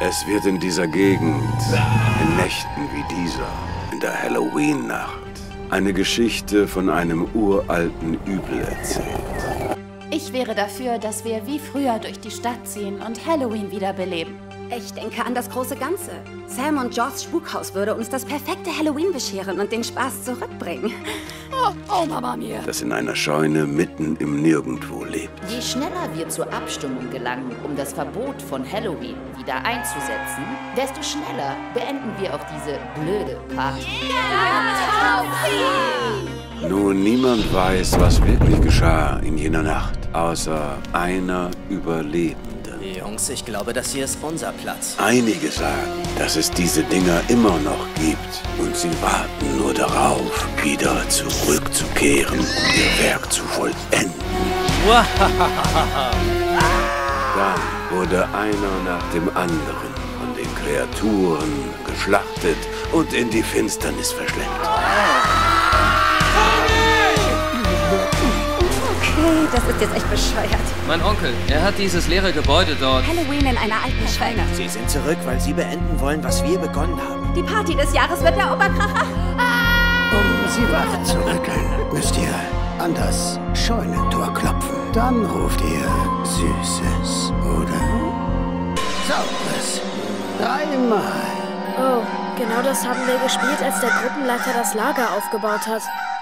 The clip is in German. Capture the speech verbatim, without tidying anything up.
Es wird in dieser Gegend, in Nächten wie dieser, in der Halloween-Nacht, eine Geschichte von einem uralten Übel erzählt. Ich wäre dafür, dass wir wie früher durch die Stadt ziehen und Halloween wiederbeleben. Ich denke an das große Ganze. Sam und Joss Spukhaus würde uns das perfekte Halloween bescheren und den Spaß zurückbringen. Oh, oh Mama mir. Das in einer Scheune mitten im Nirgendwo lebt. Je schneller wir zur Abstimmung gelangen, um das Verbot von Halloween wieder einzusetzen, desto schneller beenden wir auch diese blöde Party. Yeah! Nun, niemand weiß, was wirklich geschah in jener Nacht, außer einer Überlebenden. Jungs, ich glaube, das hier ist unser Platz. Einige sagen, dass es diese Dinger immer noch gibt und sie warten nur darauf, wieder zurückzukehren, um ihr Werk zu vollenden. Dann wurde einer nach dem anderen von den Kreaturen geschlachtet und in die Finsternis verschleppt. Okay, das ist jetzt echt bescheuert. Mein Onkel, er hat dieses leere Gebäude dort. Halloween in einer alten Scheune. Sie sind zurück, weil sie beenden wollen, was wir begonnen haben. Die Party des Jahres wird der Oberkracher. Um sie wach zu rütteln, müsst ihr an das Scheunentor klopfen. Dann ruft ihr Süßes oder Saures. Dreimal. Oh, genau das haben wir gespielt, als der Gruppenleiter das Lager aufgebaut hat.